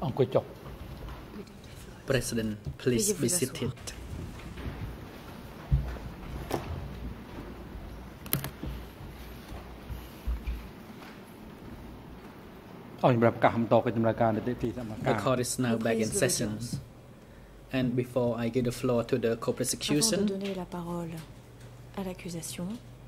អង្គុយចុះ President, please be seated. សម្រាប់ការបន្តកិច្ចដំណើរការនីតិសមាការ The court is now back in session. And before I give the floor to the Avant co-prosecution, de donner la parole à l'accusation,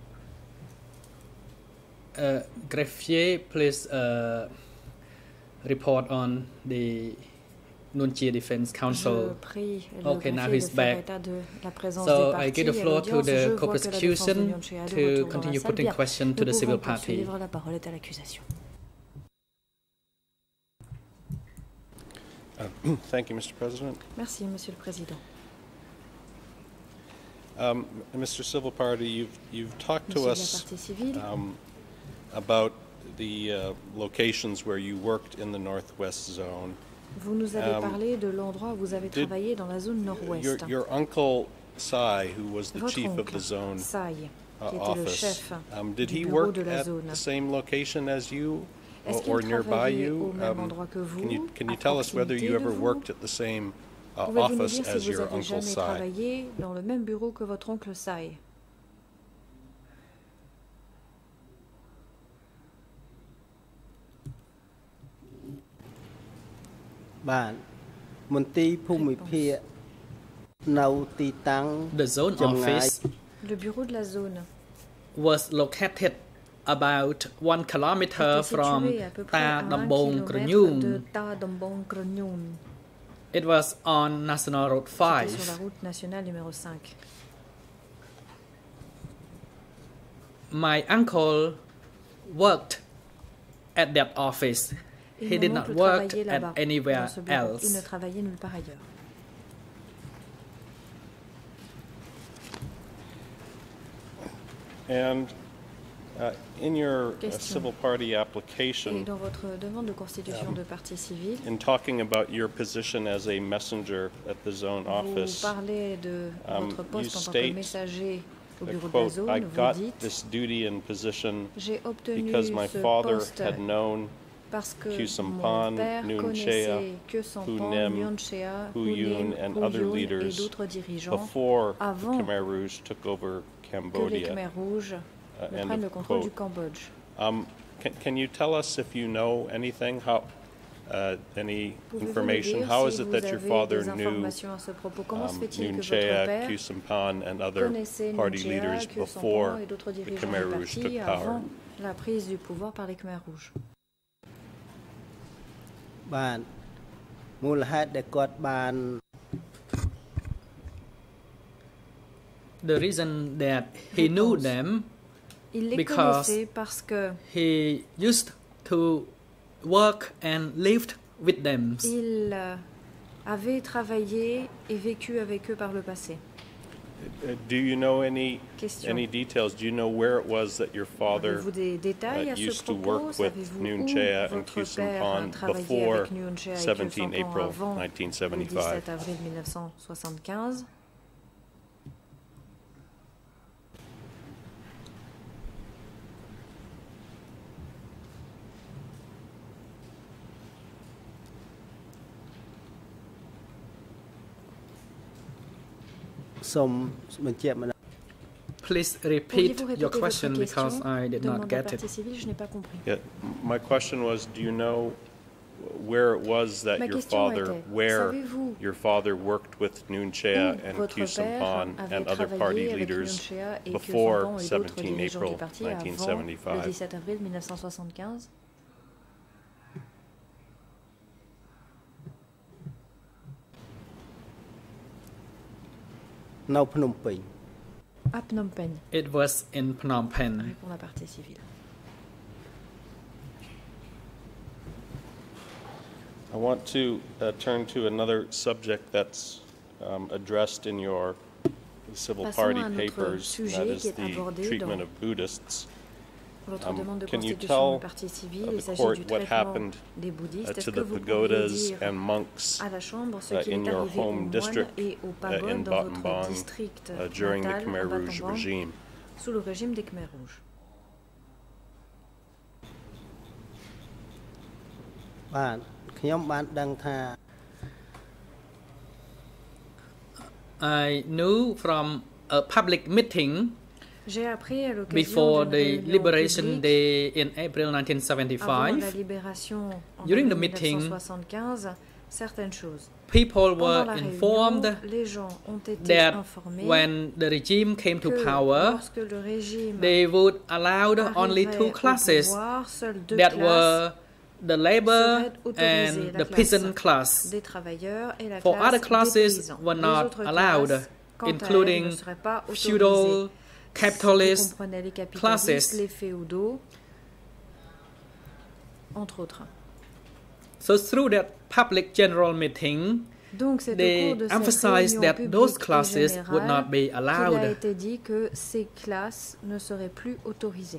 Greffier, please report on the Nunchia Defense je Council. prie le Okay, now greffier he's de faire back. état de la présence So des I parties give the à floor to l'audience. the Je vois que la défense de co-prosecution Nunchia est de to retour dans la continue salle. putting Bien, question to nous the civil pouvons party. poursuivre. La parole est à l'accusation. Thank you, Mr. President. Merci, Monsieur le Président. Mr. Civil Party, you've talked to Monsieur de la us partie civile, about the locations where you worked in the Northwest Zone. vous nous avez parlé de l'endroit où vous avez travaillé dans la zone nord-ouest. Your uncle Sai, who was the Votre chief of oncle, the zone Sai, qui était le office, chef did du he bureau work de la at zone. the same location as you Est-ce or qu'il nearby travaillait you? au même endroit que vous, Can you à tell us whether you proximité de ever vous? worked at the same Pouvez-vous nous office dire as si vous your avez uncle jamais Sai? travaillé dans le même bureau que votre oncle Sai? The zone office Le bureau de la zone was located about 1 kilometer était from situé à peu près à 1 Tadambong kilomètre de Kranyung. Tadambong Kranyung. It was on National Road C'était sur la 5. route nationale numéro 5. My uncle worked at that office. Et He mon did not oncle work travaillait at là-bas, anywhere dans ce bureau. Il ne else. travaillait nulle part ailleurs. And in your Question. civil party Et application, dans votre demande de constitution de partie civile, in talking about your position as a messenger at the zone vous office, parlez de votre poste you en tant que state messager au that, bureau de la quote, I zone. Vous got dites, this duty and position j'ai obtenu because my ce father poste had known parce que Kusampan, mon père Nuon connaissait Chea, Kusampan, Nem, Nuon Chea, Hu Yun, and other Hu Yun et leaders d'autres dirigeants before the avant Khmer Rouge took over que les Cambodia. Khmers rouges ne End prennent le of contrôle du quote. Cambodge. Can you tell us if you know anything, any Pouvez-vous nous information? dire How si is it vous that your avez father des knew informations à ce propos? Comment se fait-il Nuon que votre Chea, père Kusampan, and other connaissait Nuon party Chea, leaders Kusampan before et d'autres the dirigeants Khmer du Rouge took parti power? avant la prise du pouvoir par les Khmers rouges? បាទមូលហេតុដែលគាត់បាន The reason that he knew Réponse. them, Il les Because connaissait parce que he used to work and lived with them. il avait travaillé et vécu avec eux par le passé. Do you know Question. any details? Do you know where it was that your father Avez-vous des détails à ce used to propos? work with Savez-vous Nuon où Chea and votre père Kusampan a travaillé before avec Nuon Chea et 17 Kusampan April avant le 1975? 17 avril 1975? Please Pourriez-vous repeat répéter your votre question because question? I did not Demande la get partie it. civile, je n'ai pas compris. Yeah, my question was, do you know where it was that Ma your question father, était, where savez-vous your father worked with Nuon Chea où and votre père Kusampan avait and other travaillé party avec Nuon leaders Chea et before Kusampan et d'autres 17 dirigeants April du parti avant le 1975? 17 avril 1975? នៅភ្នំពេញ À Phnom Penh, It was in Phnom Penh. répond la partie civile. I want to turn to another subject that's addressed in your civil Passons party à un autre papers, and sujet that is qui est the abordé treatment dans of Buddhists. Votre demande de Can you constitution tell de partie civile, il the s'agit court du what traitement happened des bouddhistes. to Est-ce the que vous pourriez pagodas dire and monks à la Chambre ce qui in est your arrivé aux home moines district et aux in pagodes dans votre Battambang district during the natal, Khmer à Rouge Battambang, regime? sous le régime des Khmers rouges? បាទខ្ញុំបានដឹងថា I knew from a public meeting J'ai appris à l'occasion before d'une the réunion Liberation publique Day in April avant la 1975. libération en During the avril meeting, 1975 certaines choses. People Pendant were la réunion, informed les gens ont été that informés when the regime came to que power, lorsque le régime they would allow only arriverait two au classes pouvoir, seules deux that classes were the labor seraient autorisées, and la the classe peasant class. des travailleurs et la For classe other des classes paysans. were Les not autres allowed, classes, quant à elles, including ne seraient pas autorisées. feudal, Vous capitalist comprenez les classes. capitalistes, les féodaux, entre autres. So through that public general meeting, Donc c'est au they cours de cette emphasized réunion that publique those et classes would not générale be qu'il a allowed. été dit que ces classes ne seraient plus autorisées.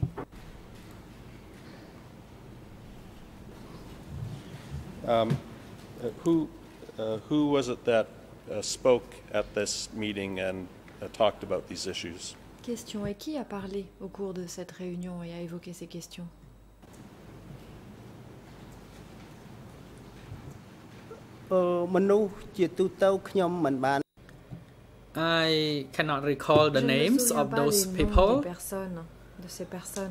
Who was it that spoke at this meeting and talked about these issues? Question. Et qui a parlé au cours de cette réunion et a évoqué ces questions? មនុស្សជាទូទៅខ្ញុំមិនបាន I cannot recall the Je ne me names souviens of pas those des noms people. des personnes, de ces personnes.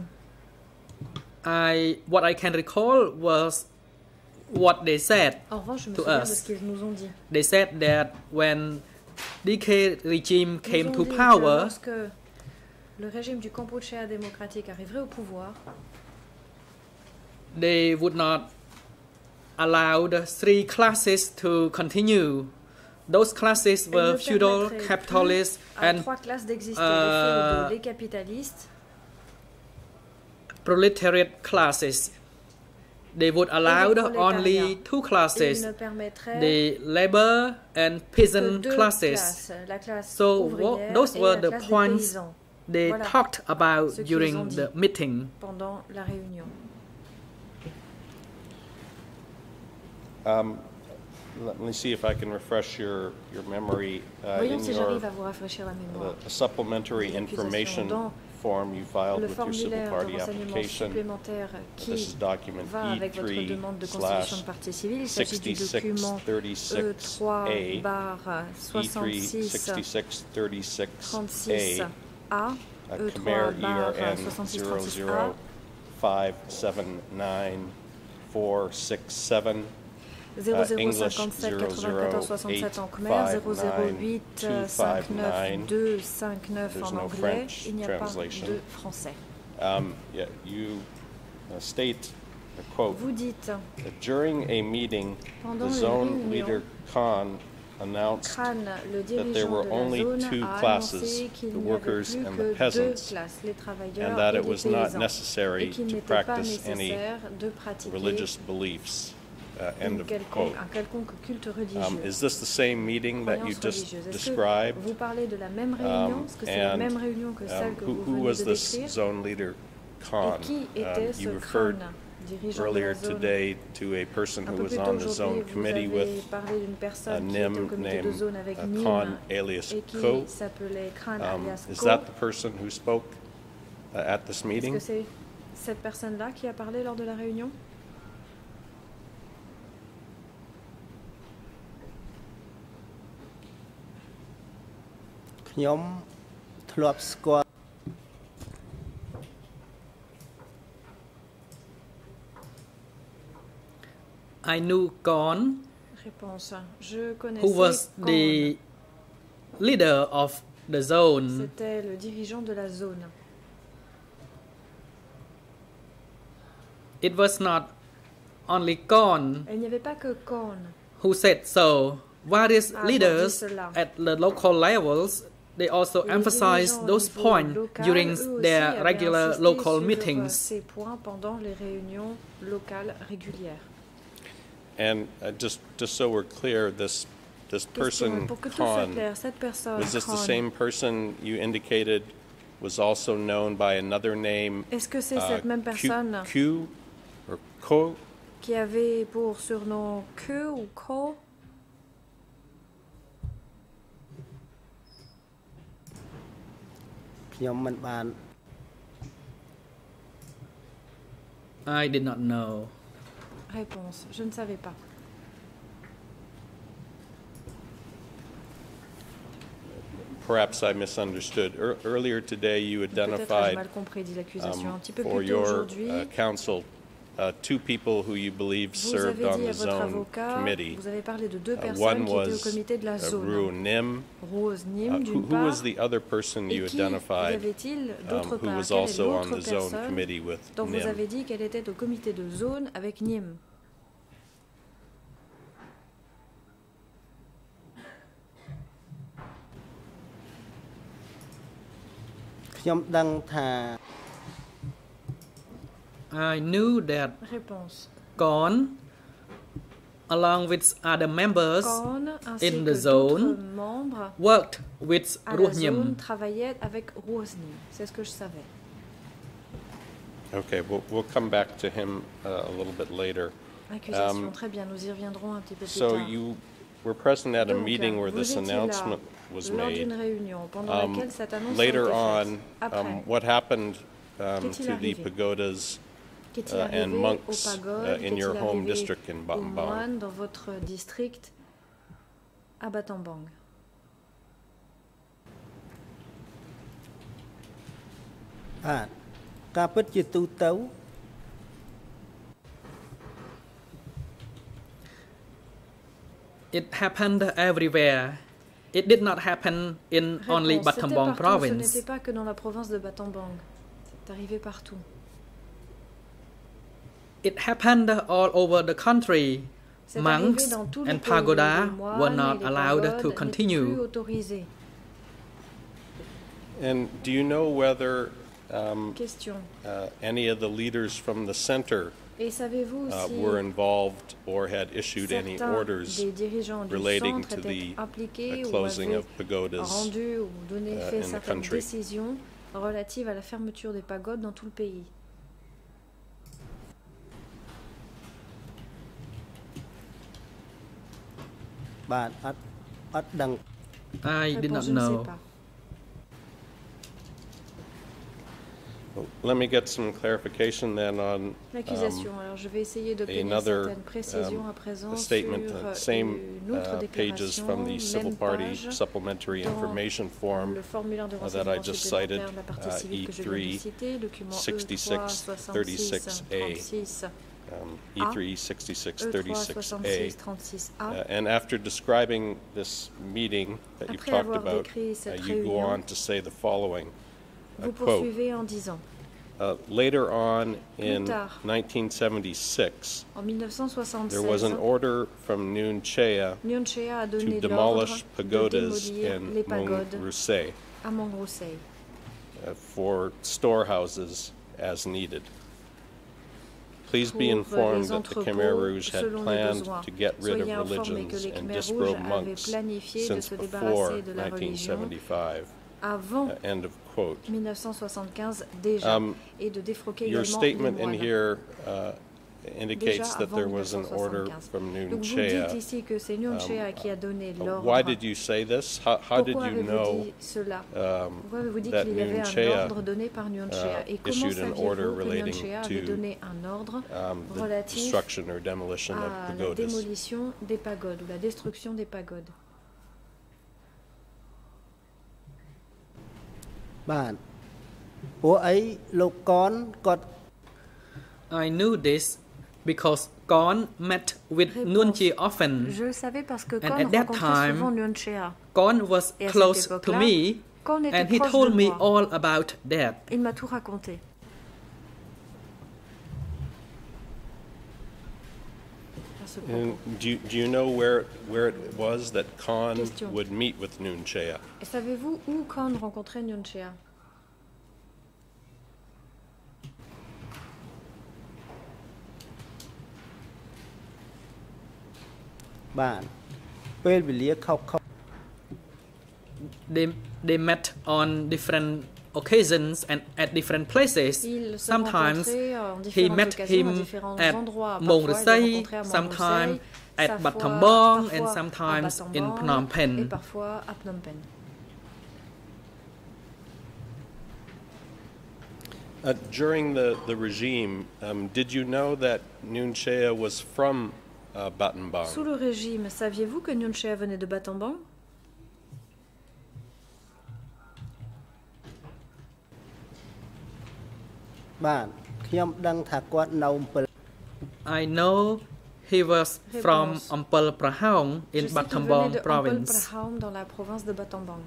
What I can recall was what they said. En revanche, je me To souviens us. de ce qu'ils nous ont dit. They said that when DK regime Ils came nous to ont dit que power, lorsque le régime du Kampuchea démocratique arriverait au pouvoir, they would not allow the three classes to continue. Those classes ils were ne feudal, permettraient capitalist, plus à and trois classes d'exister, les féodaux, uh, les capitalistes, proletariat classes. They would allow prolétariat. only two et ils classes, ne permettraient the labor and que peasant deux classes. classes, la classe So ouvrière those et were la the classe des points paysans they Voilà talked about ce qu'ils during ont dit. the meeting. pendant la réunion. Let me see if I can refresh your memory. Voyons In si j'arrive your à vous rafraîchir la mémoire. supplementary Les accusations information dans form you filed Le with your civil formulaire de party renseignement application, supplémentaire this qui is document va avec votre demande de constitution de partie civile. Il s'agit du document E3 barre 66 36A, Khmer E3 barre ERN 66 36A, 0057947 0057 94 67 en Khmer, 008 59 259 en anglais. Il n'y a pas de français. Yeah, you state, quote, Vous dites, that during a meeting, pendant the une zone réunion, leader Khan announced Khan, le that there dirigeant were de la only zone, two a classes, annoncé qu'il the n'y avait workers plus and que the deux peasants, classes, les travailleurs and that et it les was not paysans, et necessary qu'il to n'était pas practice any nécessaire de pratiquer religious beliefs. End of quote. un quelconque culte religieux. Is this the same meeting that you Croyance just religieuse. Est-ce que described? vous parlez de la même réunion? Est-ce que c'est la and, même réunion que celle que vous Who venez was de this décrire? zone leader Khan? Et qui était ce You referred Khan, dirigeant de earlier la zone? today to a person Un who peu was plus tôt on the aujourd'hui, zone vous committee avez with parlé d'une personne qui était au Nim comité de named zone avec Nim Khan alias et qui Ko. s'appelait Khan alias Is Ko. that the person who spoke at this Est-ce meeting? que c'est cette personne-là qui a parlé lors de la réunion? ខ្ញុំធ្លាប់ស្គាល់ I knew Gon, Réponse. Je who connaissais was Khan. the leader of the zone. C'était le dirigeant de la zone. It was not only Gon Il n'y avait pas que Khan. who said so. Various Ah, leaders bon, dit cela. at the local levels, they also Et les emphasized dirigeants au those niveau points local, during eux aussi, their avaient regular insisté local sur, meetings. ces points pendant les réunions locales régulières. And just so we're clear, this Question, person pour que tout soit Khan, clair, cette personne, was this the Khan, same person you indicated was also known by another name? est-ce que c'est cette même personne Q or Ko? qui avait pour surnom Que ou Ko? ខ្ញុំមិនបាន I did not know. Réponse. Je ne savais pas. Perhaps I misunderstood. Earlier today, you Peut-être ai-je identified mal compris, dit l'accusation. Un petit peu for plus tôt your aujourd'hui, counsel two people who you believe vous served avez on dit the à votre zone avocat, committee. vous avez parlé de deux personnes One qui étaient au was comité de la zone. Ruo Nim. Rose Nim, d'une Who part, was the other person et you qui y identified avait-il d'autre who part? was Quelle est also on l'autre the zone personne committee with dont vous Nim? avez dit qu'elle était au comité de zone avec Nim? I knew that Réponse. Kon, along with other members Kon, ainsi in que the zone, d'autres membres worked with à la zone Ruhnyam. travaillaient avec Rose Nim. C'est ce que je savais. Okay, we'll come back to him a little bit later. Accusation, très bien, nous y reviendrons un petit peu plus So tard. you were present at a Donc, meeting where vous this étiez là announcement was lors d'une made. réunion pendant laquelle cette annonce a Later été on, faite. Après, what happened Qu'est-il to the arrivé? pagodas qu'est-il and arrivé aux monks pagodes? in your Qu'est-il home arrivé district in aux Battambang? moines dans votre district à Battambang? Ah, ការពិតជាទូទៅ It happened everywhere. It did not happen in only Réponse. C'était Battambang partout, ce province. n'était pas que dans la province de Battambang. C'est arrivé partout. It happened all over the country. C'est Monks arrivé dans tout le and pays. pagoda Les moines were et not les allowed pagodes to n'étaient plus continue. autorisés. And do you know whether Question. any of the leaders from the center Et savez-vous si were involved or had issued any certains orders des dirigeants du relating centre to étaient the impliqués ou closing avaient of pagodas rendu ou donné fait in the certaines country? décisions relatives à la fermeture des pagodes dans tout le pays? បាទអត់ដឹង I did not Réponse, je ne sais know. pas. Let me get some clarification then on L'accusation. Alors, je vais essayer d'obtenir another, certaines précisions à présent a statement, sur same une autre pages déclaration, from the Civil même Party page, supplementary dans information form le formulaire de that I renseignement just supplémentaire cited, de la partie civile que je viens de citer, document E3-66-36A. E3-66-36A. E3-66-36A. And after describing this meeting that you've Après talked avoir about, décrit cette you go réunion, on to say the following, vous quote, poursuivez en disant, later on in tard, 1976, en 1976, there was an order from Noon Chea Nyun Chea a to donné l'ordre demolish de pagodas démolir in les pagodes Mont-Rousset à Montroussey for storehouses as needed. Please be pour informed les that the Khmer entrepôts Rouge had selon les planned besoins. to get rid Soyez of informés que religions les and Khmer Rouges disrobe avaient monks planifié de since se before débarrasser de la religion 1975. avant End of quote. 1975 déjà et de défroquer Your également les statement in moines. here indicates Déjà that there avant was an order 1975. from Noon Donc vous Chea. dites ici que c'est Nyun Chea qui a donné l'ordre. Why did you say this? How did Pourquoi you avez-vous know dit cela? Pourquoi avez-vous dit that qu'il y avait Nyun un Chea, ordre donné par Nyun Chea? Et comment issued an order saviez-vous que Nyun relating Chea avait to, donné un ordre the relatif destruction or demolition of à la pagodas? démolition des pagodes ou la destruction des pagodes? បាទពួកអីលោកកនគាត់ I knew this because Kon met with Réponse. Nuon Chea often. Je le savais parce que And Kon at that rencontrait time, souvent Nyun Chea. Kon was Et à cette close to époque-là, me Kon était and he proche told de me moi. all about that. Il m'a tout raconté. À ce propos. And do you know where it was that Khan Question. would meet with Noon Chea? Et savez-vous où Kon rencontrait Nyun Chea? បាទពេលវេលាខុសៗ They met on different occasions and at different places. Ils se Sometimes rencontraient en he différentes met occasions, him à différents at endroits. Parfois, Mont il le Rousset, rencontrait à Mont sometimes Rousset, at parfois- Battambang, and parfois à sometimes in Battambang Phnom Penh. Et parfois à Phnom Penh. During the regime, did you know that Nuon Chea was from Battambang? Sous le régime, saviez-vous que Nuon Chea venait de Battambang? I know he was from Ampel Prahaung in Battambang province. Dans la province de Battambang.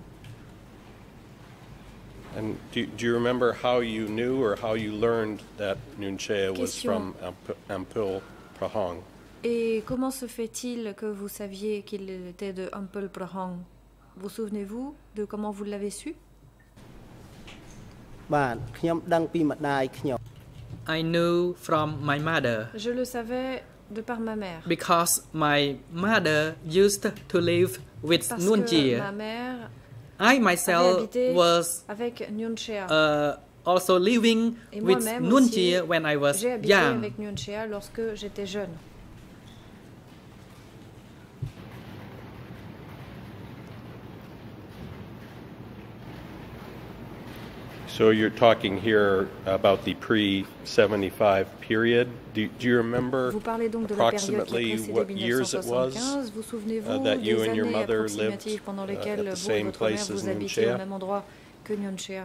And do you remember how you knew or how you learned that Nuon Chea was from Ampel Prahaung? Et comment se fait-il que vous saviez qu'il était de Ampel Prahaung? Vous souvenez-vous de comment vous l'avez su? I knew from my mother. Je le savais de par ma mère. Because my mother used to live with Parce Nuon que Chea. ma mère I myself was avec Nuon Chea. Also living with Nuon Chea when I was j'ai habité young. avec Nuon Chea lorsque j'étais jeune. So you're talking here about the pre-75 period. Do you remember Vous parlez donc de la période qui a approximately précédé what years it was 1975. Vous souvenez-vous that you des and your années mother approximatives lived pendant at lesquelles the vous et same votre mère place as vous Nuon habitiez au Chea? même endroit que Nuon Chea?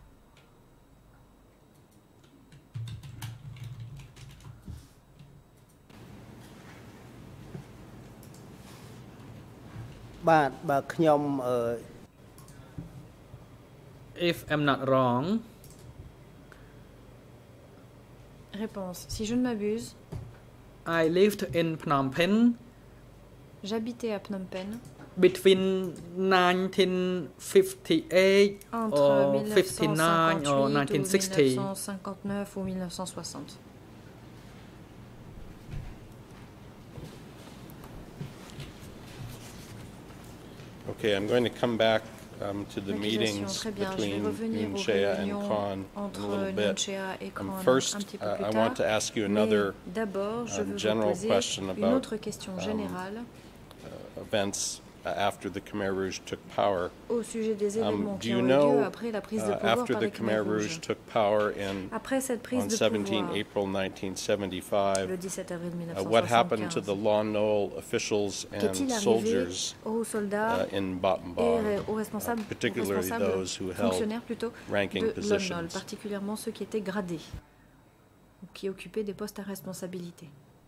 If I'm not wrong, Réponse. Si je ne m'abuse, I lived in Phnom Penh j'habitais à Phnom Penh between 1958 entre or 59 1958 or ou 1960. 1959 ou 1960. Okay, I'm going to come back to the L'accusation, meetings très bien. Je vais between revenir Nuon aux Chea and réunions Kron in a entre little Nuon bit. Chea et Kron un First, petit peu plus I tard. want to ask you Mais another d'abord, je veux vous general poser question une about, autre question générale events after the Khmer Rouge took power. au sujet des événements Do qui you ont eu know, lieu après la prise de pouvoir after par the les Khmer Khmer Rouge Rouges. took power Après cette prise on de 17 pouvoir, April 1975, le 17 avril what happened to 1975, the Lon Nol officials qu'est-il and arrivé soldiers aux soldats in et Battambang, aux responsables, particularly those who held fonctionnaires plutôt, ranking de Lon Nol, positions? particulièrement ceux qui étaient gradés ou qui occupaient des postes à responsabilité?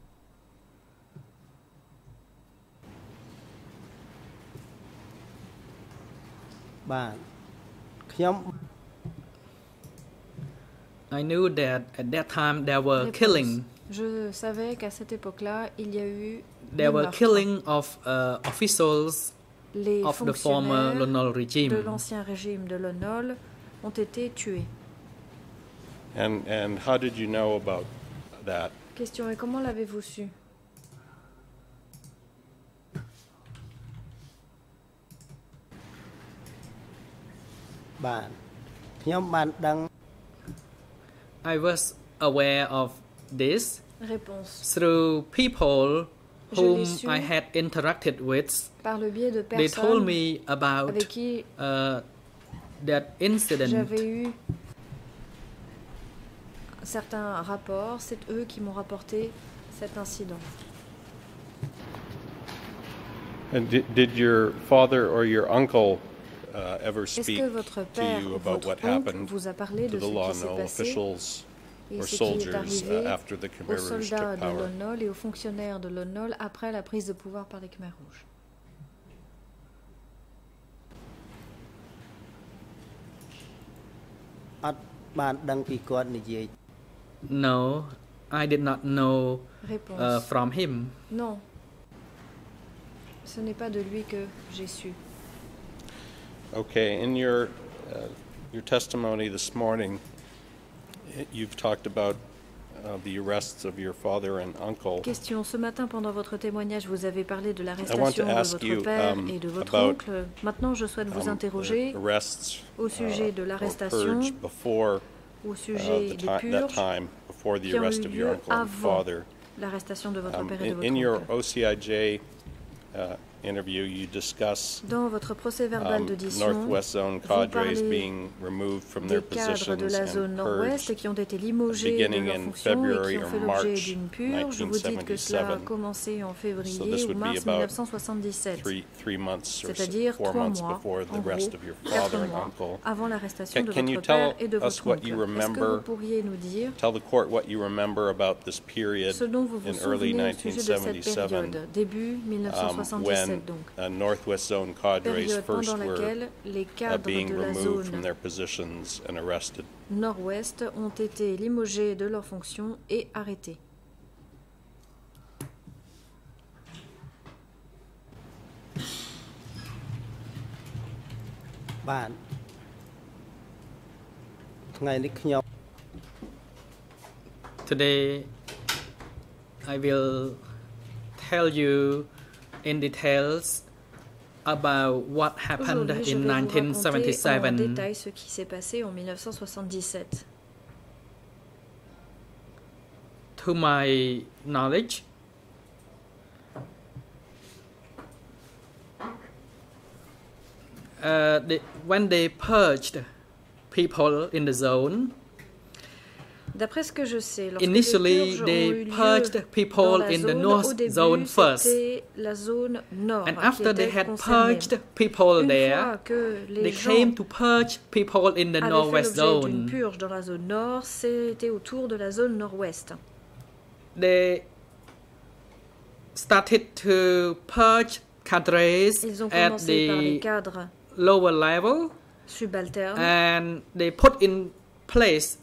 I knew that at that time there were Réponse. killing. Je savais qu'à cette époque-là, il y a eu des There were meurtres. killing of officials Les of the former fonctionnaires Lon Nol de regime. l'ancien régime de Lon Nol ont été tués. And how did you know about that? Question, et comment l'avez-vous su? I was aware of this Réponse. through people Je l'ai whom su I had interacted with. par le biais de They told personnes me about avec qui that incident. j'avais eu certains rapports. C'est eux qui m'ont rapporté cet incident. And did your father or your uncle ever Est-ce speak que votre to père you ou about votre what oncle happened vous a parlé to de the ce Lon qui s'est Nol passé officials et or ce qui est soldiers arrivé after the Khmer aux Rouge soldats took de Lon power? Nol et aux fonctionnaires de Lon Nol après la prise de pouvoir par les Khmer Rouges? No, I did not know Réponse. from him. Non. Ce n'est pas de lui que j'ai su. Okay, in your testimony this morning, you've talked about the arrests of your father and uncle. Question. Ce matin, pendant votre témoignage, vous avez parlé de I want l'arrestation to de ask votre you père et de votre about oncle. Maintenant, je souhaite vous interroger arrests au sujet de or l'arrestation, purge before au sujet des that purges time, before the qui ont arrest eu of your lieu uncle and avant father. l'arrestation de votre père et de In votre your oncle. OCIJ interview, you discuss Dans votre procès verbal d'audition, Northwest Zone vous cadres parlez being removed from des their cadres de la positions zone and nord-ouest purged qui ont été limogés de beginning leurs in fonctions et February qui ont or fait l'objet March d'une purge. Vous dites que cela a commencé en So février this ou would be mars about 1977, three months or c'est-à-dire 4 3 months mois, before en the gros, rest of your 4 father and mois uncle. avant l'arrestation de Can you votre père tell et de us votre what oncle. you Est-ce que remember? vous pourriez nous dire Tell the court what you remember about this period ce dont vous vous in early souvenez au sujet de cette 1977 période, début 1977 when donc, Northwest Zone cadres période first pendant were laquelle les cadres being de la removed from zone their positions and arrested. nord-ouest ont été limogés de leurs fonctions et arrêtés. Bạn ថ្ងៃនេះខ្ញុំ Today, I will tell you in details about what happened Aujourd'hui, je in vais vous raconter en 1977. détail ce qui s'est passé en 1977. To my knowledge, when they purged people in the zone, D'après ce que je sais, lorsque initially les purges ont eu they lieu purged dans people la in the zone, au north début, zone first. c'était la zone nord And qui after they était had concernée. purged people Une there, fois que they les came gens to purge people in the avaient fait northwest l'objet d'une zone. purge dans la zone nord, c'était autour de la zone nord-ouest. They started to purge cadres Ils ont at commencé par les the cadres lower level, subalternes and they put in place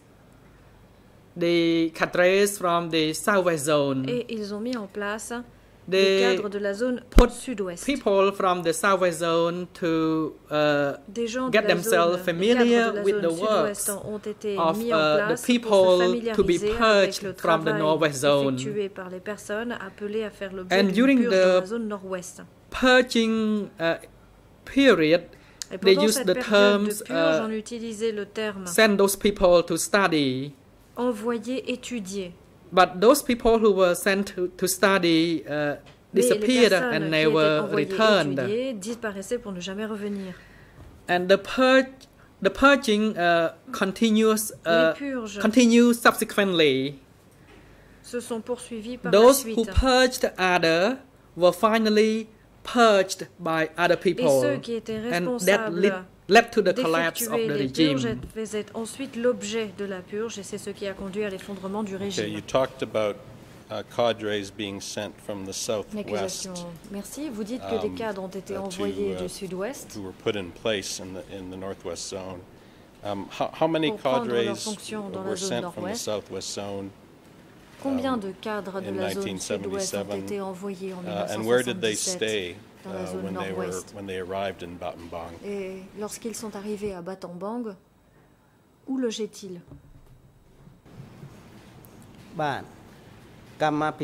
the cadres from the southwest zone. et ils ont mis en place They les cadres de la zone put sud-ouest. people from the southwest zone to Des gens de get la themselves zone, familiar les cadres de la with zone the sud-ouest works ont été of mis en place the pour se people to be familiariser avec purged le from the travail northwest zone. effectué par les personnes appelées à faire l'objet And d'une during purge dans la the zone nord-ouest. purging period, Et they pendant use cette the période de terms purge, on utilisait le terme send those people to study. envoyer, étudier. But those people who were sent to study Mais les disappeared personnes and qui étaient never envoyées returned. étudier disparaissaient pour ne jamais revenir. And the purging continues Les purges continues subsequently. se sont poursuivies par la Those who suite. purged other were finally purged by other Et people, ceux qui étaient and that responsables led to the collapse of d'effectuer the les purges regime. faisaient ensuite l'objet de la purge et c'est ce qui a conduit à l'effondrement du Okay, régime. you talked about cadres being sent from the southwest L'accusation. Merci. Vous dites que des cadres ont été envoyés du sud-ouest who were put in place in the northwest zone. How many pour prendre leurs cadres fonctions dans la were zone sent from the nord-ouest. southwest zone? Combien de cadres de in la zone sud-ouest ont 1977, été envoyés en And where did they 1977 stay dans la zone nord-ouest? when they arrived in Battambang? Et lorsqu'ils sont arrivés à Battambang, où logeaient-ils? បាទកម្មាភិ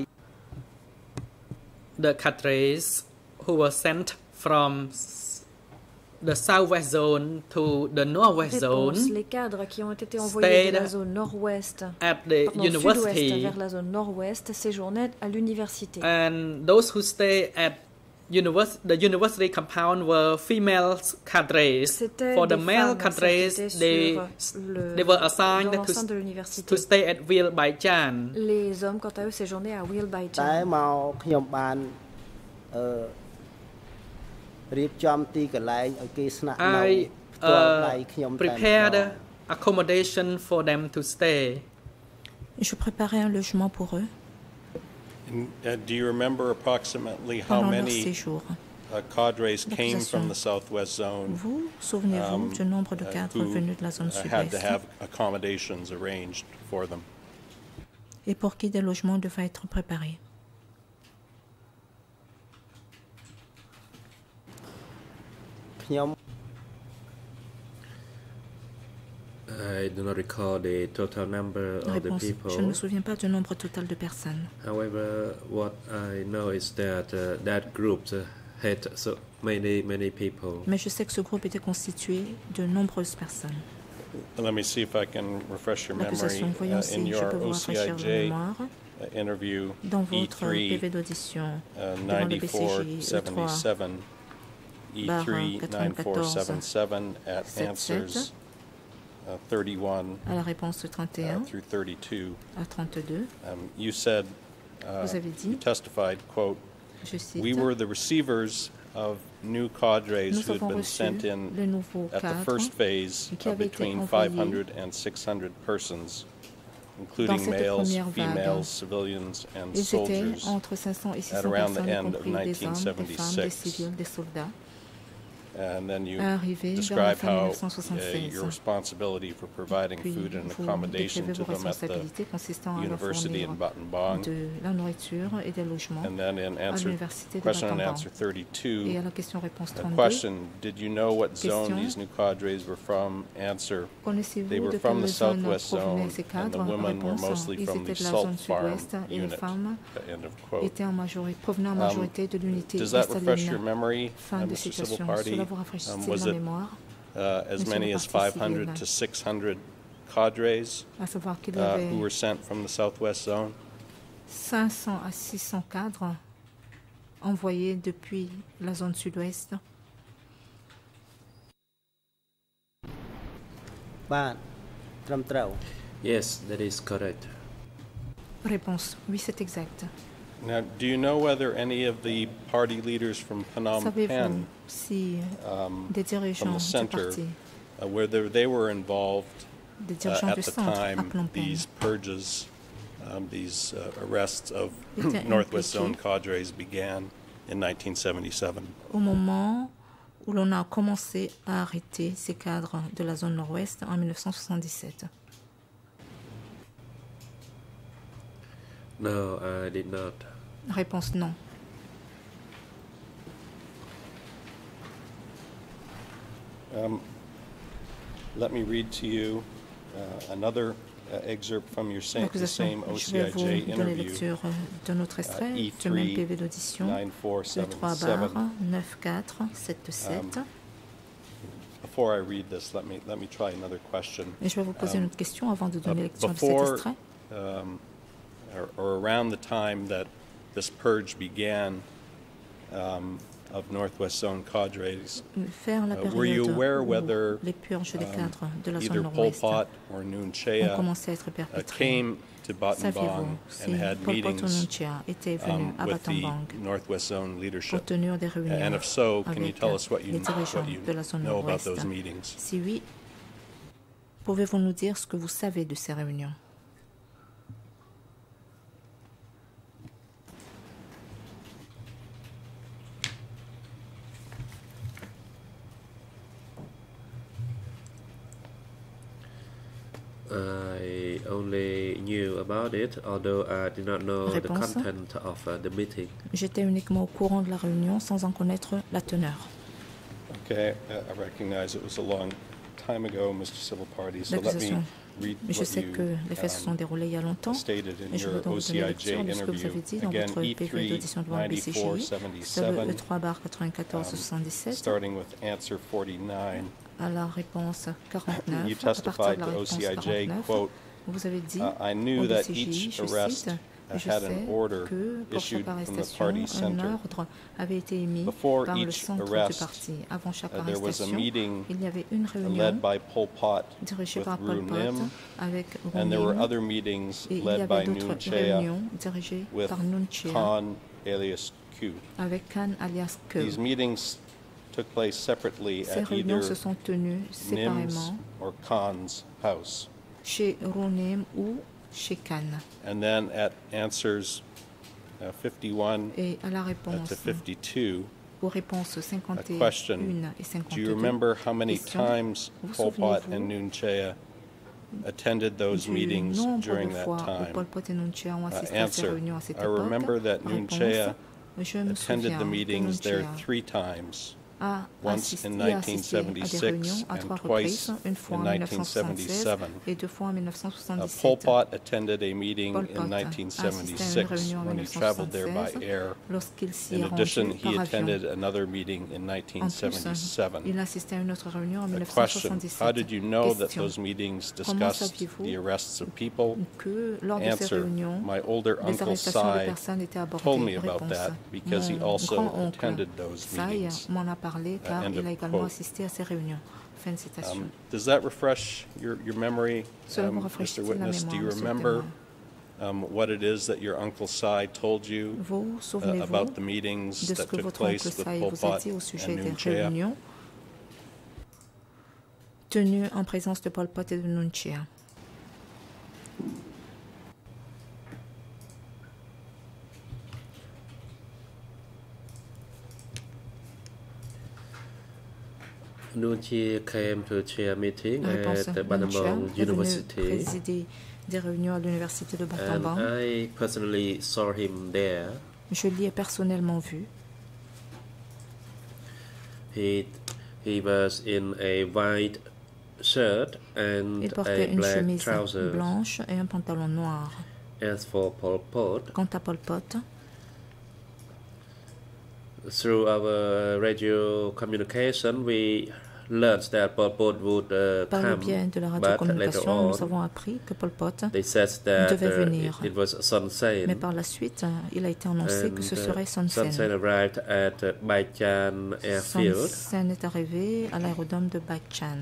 The cadres who were sent from the southwest zone to the northwest zone Réponse. Les cadres qui ont été envoyés de la stayed zone nord-ouest at the pardon, sud-ouest university, vers la zone nord-ouest séjournaient à l'université. and those who stay at the university compound were female cadres. C'était For the des male femmes, cadres, celles qui étaient they were assigned dans l'enceinte de l'université. to stay at Wilbaijan. Les hommes, quant à eux, séjournaient à តែ Wilbaijan. មកខ្ញុំបានរៀបចំទីកន្លែងឲ្យគេស្នាក់នៅ I ផ្ទាល់ដៃខ្ញុំតែម្ដង prepared accommodation for them to stay. Je préparais un logement pour eux Do you remember approximately how pendant leur many séjour. cadres came from L'accusation. the southwest zone Vous souvenez-vous du nombre de cadres who venus de la zone had to sud-ouest have accommodations arranged for them? et pour qui des logements devaient être préparés? I do not recall the total number of the Réponse. Je ne people. me souviens pas du nombre total de personnes. However, what I know is that that group had so many people. Mais je sais que ce groupe était constitué de nombreuses personnes. Let me see if I can refresh your memory. L'accusation, voyons In si je your peux vous rafraîchir la OCIJ, mémoire. interview dans votre E3 PV d'audition devant le BCJ E3 E3-9477 at answers 31 à la réponse 31 through 32. à 32, You said, vous avez you dit, testified, quote, je cite, we were the receivers of new cadres nous who had avons been reçu sent in le nouveau at the cadre first phase qui of avait été between envoyé 500 and 600 persons, dans including cette males, première vague. females, civilians, and Ils étaient soldiers. entre 500 et 600 around the personnes, y end of compris des hommes, des femmes, des 1976. civils, des soldats, And then you arrivés vers la describe fin how 1976. your responsibility for providing Puis food and vous accommodation décrivez to vos them at the responsabilités consistant à leur university fournir in Battambang. de la nourriture et des logements And then in à answer, l'université de question and Battambang. answer Et 32, à la question-réponse a 32, question, did you know what zone Question. these new cadres were from? Answer, they connaissez-vous were de from quelle the zone southwest provenaient zone ces and the cadres? women were Réponse, mostly ils from étaient the de la salt zone farm sud-ouest et les unit. femmes End of quote. étaient provenant en majorité de l'unité Does that refresh your cristalline. memory, Fin de Mr. Civil citation. Party? Cela vous rafraîchit-il Was la it mémoire? as Monsieur many le as parti 500 civil. to 600 cadres À savoir qu'il y who avait were sent from the southwest zone? 500 à 600 cadres envoyés depuis la zone sud-ouest. បាទត្រឹមត្រូវ Yes, that is correct. Réponse, oui, c'est exact. Now, do you know whether any of the party leaders from Phnom Savez-vous Penh, si des from dirigeants the du center, parti, whether they were involved des dirigeants at du the centre à time Phnom Penh these purges, these arrests of étaient Northwest Zone impliqués cadres began in 1977? au moment où l'on a commencé à arrêter ces cadres de la zone nord-ouest en 1977? No, I did not. Réponse non. Let me read to you another excerpt from your the L'accusation, same je vais vous OCIJ donner interview. lecture d'un autre extrait du même PV d'audition, le 3 bar 9477. Before I read this, let me try another question. Et je vais vous poser une autre question avant de donner lecture de cet Before extrait. Or around the time that this purge began of Northwest Zone cadres, Faire la were you période aware où whether les purges des cadres de la zone either Pol nord-ouest Pot or Nuon ont Chea commencé à être perpétrées? came to Saviez-vous Battambang si and had Pol Pot ou meetings Nuon Chea était venu à with the Battambang Northwest Zone pour leadership? tenir des réunions And if so, can you avec tell us what les dirigeants de la zone know about nord-ouest? those meetings? Si oui, pouvez-vous nous dire ce que vous savez de ces réunions? I only knew about it, although I did not know the Réponse. content of the meeting. J'étais uniquement au courant de la réunion sans en connaître la teneur. Okay, I recognize it was a long time ago, Mr. Civil Party, so let me L'accusation. read Je what sais you que les faits se sont déroulés il y a longtemps. stated in Et je veux your donc vous donner OCIJ lecture de ce que vous avez interview. dit dans Again, votre PV d'audition devant le BCJ, sur le E3-9477, E3 bar 9477, starting with answer 49. à la réponse You 49, à partir testified de la to réponse OCIJ, 49, quote, vous avez dit I au knew that BCJ, each je arrest cite, je had sais an order que pour issued chaque from the arrestation, party un center. ordre avait été émis Before par le each centre du arrest, parti. Avant chaque there was a arrestation, meeting il y avait une réunion led by Pol Pot dirigée with par Pol Pot Runim, avec and there were Runim, other meetings et il y led avait by Nuon d'autres Chea réunions dirigées with par Nuon Chea Khan alias Q. avec Khan alias Ke. These meetings took place separately Ces at réunions either se sont tenues Nim's séparément or Khan's house. chez Runim ou chez Khan. And then at answers 51 Et à la to réponse 52, aux réponses a 51 question. et Do you 52, remember how many Question. times Vous Pol Pot souvenez-vous and Nuon Chea attended those du meetings nombre during de that fois où Pol time? Pot et Nuon Chea ont assisté à ces Answer. réunions à cette I époque? remember that Nuon Réponse, Chea je me attended souviens the que Nuon meetings there Chea 3 times a once assisté in à des réunions 1976 à 3 and twice reprises, une fois in en 1976 1977. et 2 fois en Pol 1977. Pot attended a meeting Pol Pot in a assisté à une 1976 réunion en when he traveled there by 1976 air. lorsqu'il s'y est In addition, rendu he par avion. attended another meeting in En plus, 1977. il a assisté à une autre réunion en A question, 1977. how did you know that Question. those meetings Comment discussed saviez-vous the arrests of people? que lors de ces Answer, réunions, my older les uncle arrestations de Cy personnes étaient told me abordées? about Réponse. that because he Mon also grand-oncle attended those Cy meetings. m'en a parlé car End il a of également quote. assisté à ces réunions. Fin de citation. Does that refresh your memory, Cela vous Mr. rafraîchit la Witness? Do mémoire, you monsieur le remember témoin? what it is that your uncle Cy told you Vous about souvenez-vous the meetings de ce that que took votre oncle place with Cy Pol vous a Pot dit au sujet and des Nuon Chea? réunions tenues en présence de Pol Pot et de Nuon Chea? Nuon Chea came to chair meeting Réponse. at Nuon Chea Battambang est venu University, présider des réunions à l'université de and Battambang. I personally saw him there. Je l'y ai personnellement vu. He was in a white shirt and Il a portait une black chemise trouser. blanche et un pantalon noir. As for Pol Pot, Quant à Pol Pot, through our radio communication, we learned that Pol Pot would par le come, biais de la but later radiocommunication, nous on, avons appris que Pol Pot they said that devait venir. it was Son Sen. Mais par la suite, il a été annoncé que ce serait Son Son Sen Sen. arrived at Baichan Son Airfield. Sen est arrivé à l'aérodrome de Baichan.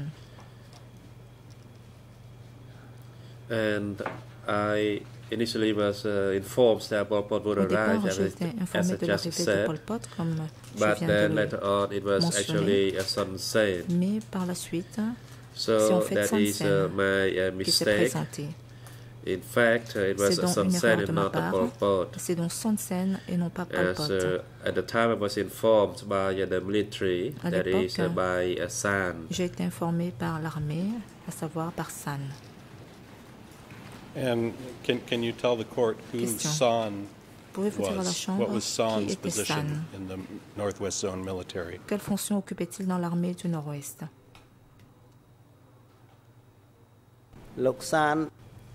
And I initially was informed that Pol Pot would Au départ, arrive, j'ai as été I informé de just l'arrivée de said. Pol Pot, comme je But viens then de later on, it was mentionner. actually Son Sen. Mais par la suite, c'est So en fait that Son is Sen my qui s'est mistake. présenté. In fact, it was C'est donc Son une Sen erreur and de ma not part. Pol Pot. C'est donc Son Sen et non pas Pol As Pot. at the time, I was informed by the military, À that is l'époque, by San. J'ai été informé par l'armée, à savoir par San. And can you tell the court who Question. San Pouvez-vous dire à la was? Chambre What was qui San's était position San? in the Northwest Zone military? Quelle fonction occupait-il dans l'armée du Nord-Ouest? លោកសាន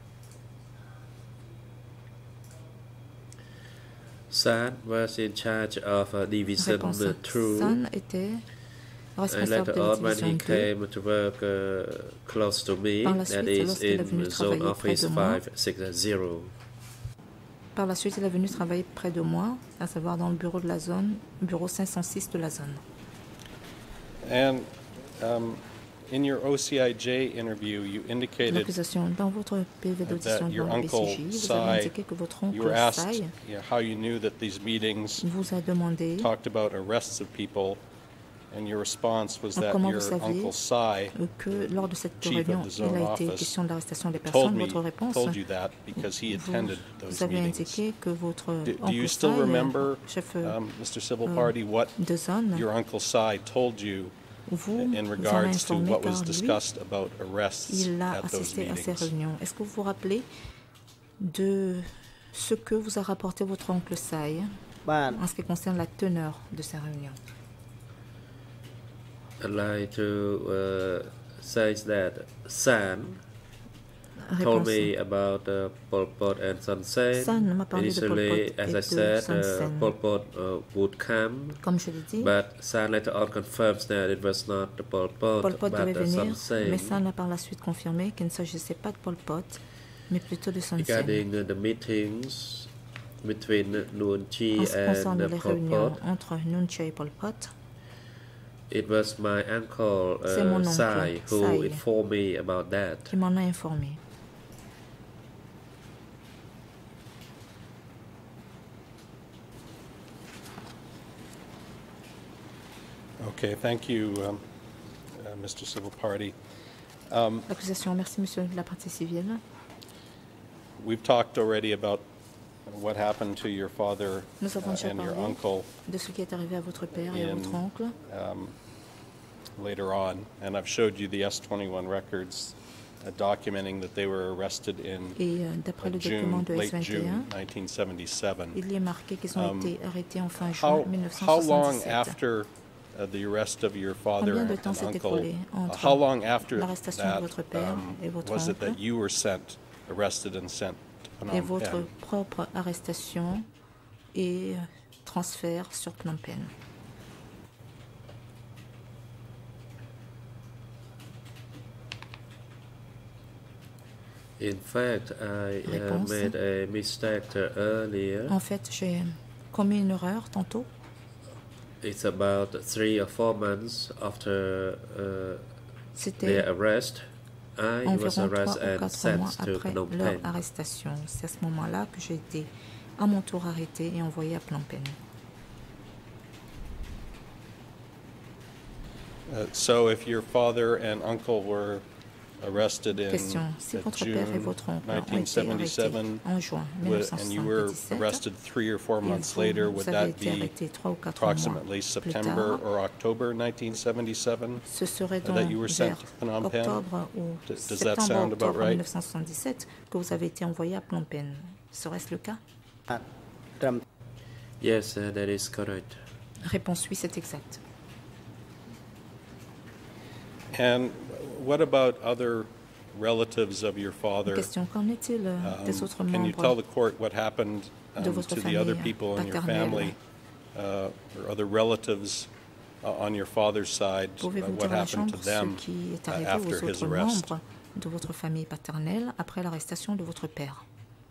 San was in charge of Division Réponse. 2. San était And responsable later de la on, when he division 2. came to work close to me, Par la that suite, is lorsqu'il est venu in Zone travailler près Office de moi, 560. Par la suite, il est venu travailler près de moi, à savoir dans le bureau de la zone, bureau 506 de la zone. And in your OCIJ interview, you indicated L'accusation, dans votre PV d'audition that your devant le uncle BCJ, vous avez Cy, indiqué que votre you were oncle asked Cy how you knew that these meetings vous a demandé talked about arrests of people, and your response was that comment your vous saviez uncle Cy que lors de cette Chief of réunion, the il zone a été office question de l'arrestation des told personnes. me Votre réponse, told you that because he attended vous those avez meetings. indiqué que votre Do oncle you still Cy, remember, chef Mr. Civil Party, what de zone, your uncle Cy told you vous in en a regards to informé what car was lui, discussed about arrests il a at those assisté à ces meetings? réunions. Est-ce que vous vous rappelez de ce que vous a rapporté votre oncle Cy បាទ en ce qui concerne la teneur de ces réunions? I'd like to say that San told Réponse. me about Pol Pot and Son Sen. San m'a parlé de Pol Initially, Pot as et I de said, Son Sen. Pol Pot would come, Comme je l'ai dit, but San later on confirms that it was not the Pol Pot, Pol Pot devait but Son venir, mais Sen. San a par la suite confirmé qu'il ne s'agissait pas de Pol Pot, mais plutôt de Son Sen. Regarding the meetings between Nuon Chea En ce qui concerne and les Pol réunions Pot, entre Nuon Chea et Pol Pot, it was my uncle C'est mon oncle, Cy who Cy. informed me about that. qui m'en a informé. Okay, thank you, Mr. Civil Party. L'accusation, merci monsieur de la partie civile. We've talked already about what happened to your father Nous avons déjà and your parlé uncle de ce qui est arrivé à votre père et à In- votre oncle. later on, and I've showed you the S-21 records documenting that they were arrested in Et d'après le document de late S21, June 1977. il y est marqué qu'ils ont été arrêtés en fin juin How long 1977. after the arrest of your father Combien de and temps s'est uncle, écoulé entre how long after l'arrestation de that votre père et votre was it oncle that you were arrested and sent to et Phnom votre Penh? propre arrestation et transfert sur Phnom Penh? In fact, I Réponse. made a mistake earlier. En fait, j'ai commis une erreur tantôt. It's about 3 or 4 months after C'était their arrest. I was environ 3 arrested ou and 4 sent mois to après Phnom leur Penh. arrestation. C'est à ce moment-là que j'ai été à mon tour arrêté et envoyé à Phnom Penh. So if your father and uncle were arrested in Question. Si votre père et June votre oncle ont été arrêtés 1977, en juin and you were 1977, arrested 3 or 4 et months later, vous would avez that été be arrêté 3 ou 4 mois approximately plus September tard, or October 1977 ce serait donc that you were sent vers to Phnom Penh? octobre ou Does that sound septembre, about octobre right? 1977 que vous avez été envoyé à Phnom Penh. Serait-ce le cas? ត្រឹម Yes, that is correct. Réponse oui, c'est exact. And what about other relatives of your father? Question. Qu'en est-il des autres Can you tell membres the court what happened de votre to the other famille people in your paternelle? family or other relatives on your father's side? Pouvez-vous What dire à la happened Chambre to ce them qui est arrivé after aux his autres arrest? membres de votre famille paternelle après l'arrestation de votre père?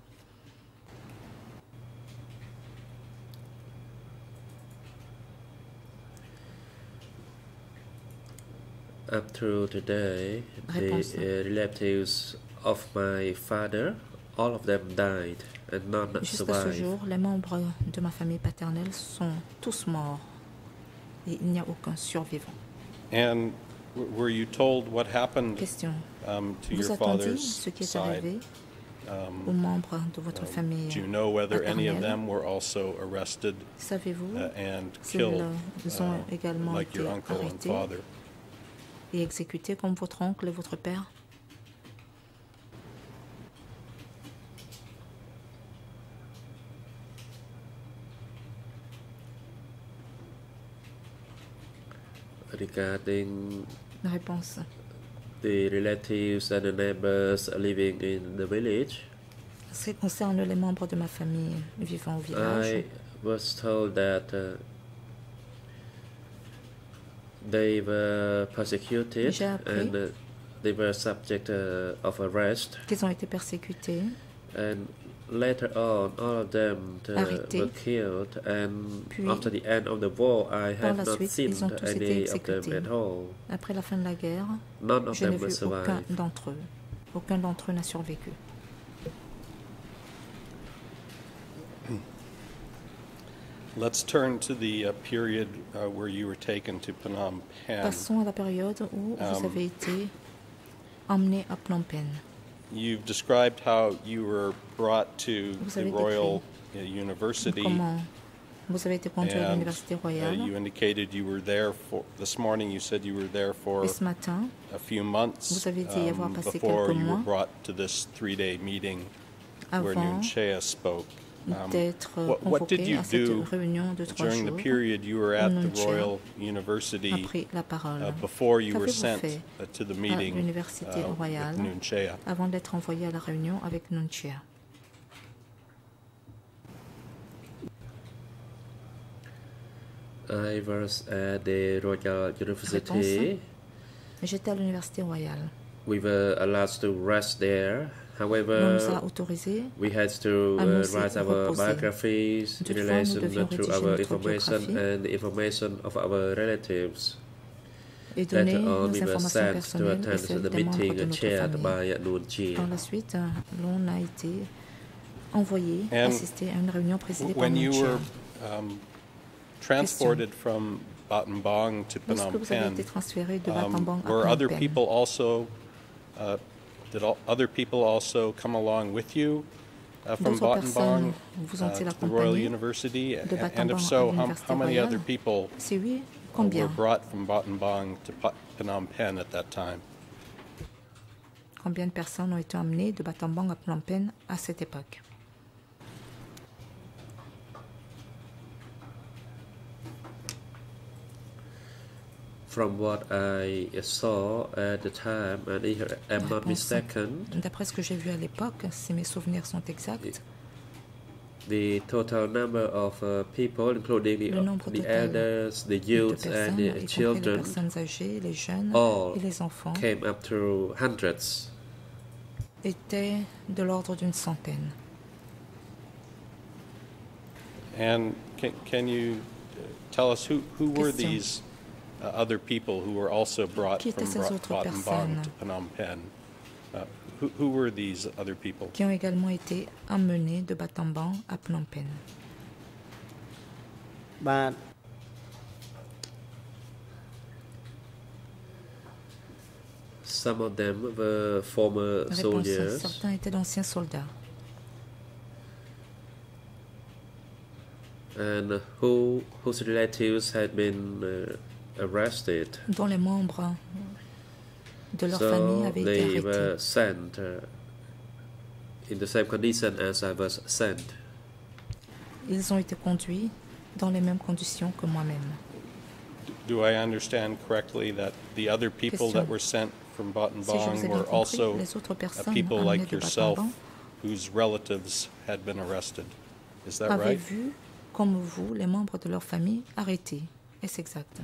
Up to today, Réponse. the relatives of my father, all of them died and none Jusqu'à ce survived. jour, les membres de ma famille paternelle sont tous morts et il n'y a aucun survivant. And were you told what happened Question. to Vous your a-t-on dit father's ce qui est side? arrivé aux membres de votre famille Do you know whether any of paternelle? them were also arrested Savez-vous and s'ils killed ont également like été your uncle and arrêtés father? et exécutés comme votre oncle et votre père? Regarding Réponse. the relatives and the neighbors living in the village, Ce qui concerne les membres de ma famille vivant au village, I was told that they were persecuted J'ai appris and they were subject of arrest. qu'ils ont été persécutés, And later on, all of them Arrêtés. were killed. And Puis, after the end of the war, I par have la not suite, seen ils ont tous été any of them exécutés. at all. Après la fin de la guerre, None of je n'ai them vu were aucun survived. d'entre eux. Aucun d'entre eux n'a survécu. Let's turn to the period where you were taken to Phnom Penh. Passons à la période où vous avez été emmené à Phnom Penh. You've described how you were brought to Vous the avez Royal University, Comment vous avez été conduit à and l'Université royale you indicated you were there for, this morning you said you were there for et ce matin, a few months vous avez dit y avoir passé before quelques you were mois brought to this 3-day meeting where avant Nuon Chea spoke. d'être What did convoqué you à cette do réunion de 3 during the jours period you were at Nuon the Chea Royal University a pris la parole before you were Qu'avez-vous sent fait to the à meeting l'Université royale with Nuon Chea? avant d'être envoyé à la réunion avec Nuon Chea? I was at the Royal University. J'étais à l'Université royale. We were allowed to rest there. On nous a However, autorisés we had to à nous y write our reposer. biographies in Toutefois, nous relation devions to rédiger our notre information biographie and the information of our relatives. et donner Later on, nos we were informations sent to personnelles et attend celles the des membres de meeting notre chaired famille. by Nuon Chea. Par la suite, l'on a été envoyé And assister à une réunion présidée par When Nuon you Chea. were transported from Battambang to Lorsque Phnom vous avez Penh, été transféré de Battambang à were Phnom other Penh, people also, did other people also come along with you from d'autres personnes Battambang vous ont-ils to the Royal accompagné University? de And if Battambang à so, l'Université how many other royale? people Si oui, were combien? brought from Battambang to Phnom Penh at that time? Combien de personnes ont été emmenées de Battambang à Phnom Penh à cette époque? From what I saw at the time, and if I'm not mistaken, d'après ce que j'ai vu à l'époque, si mes souvenirs sont exacts, the total number of people, including the elders, the youth, and the children, les personnes âgées, les jeunes all et les enfants, came up to hundreds. Était de l'ordre d'une centaine. And can you tell us who were these other people who were also brought from Battambang to Phnom Penh? Who were these other people? Qui ont également été emmenés de Battambang à Phnom Penh. Some of them were former soldiers. Certains étaient d'anciens soldats. And whose relatives had been arrested. Dont les membres de leur famille avaient été arrêtés. They were sent in the same condition as I was sent. Ils ont été conduits dans les mêmes conditions que moi-même. Do I understand correctly that the other people that were sent from Battambang were also people like yourself whose relatives had been arrested? Is that right? Avaient vu, comme vous, les membres de leur famille arrêtés. Est-ce exact?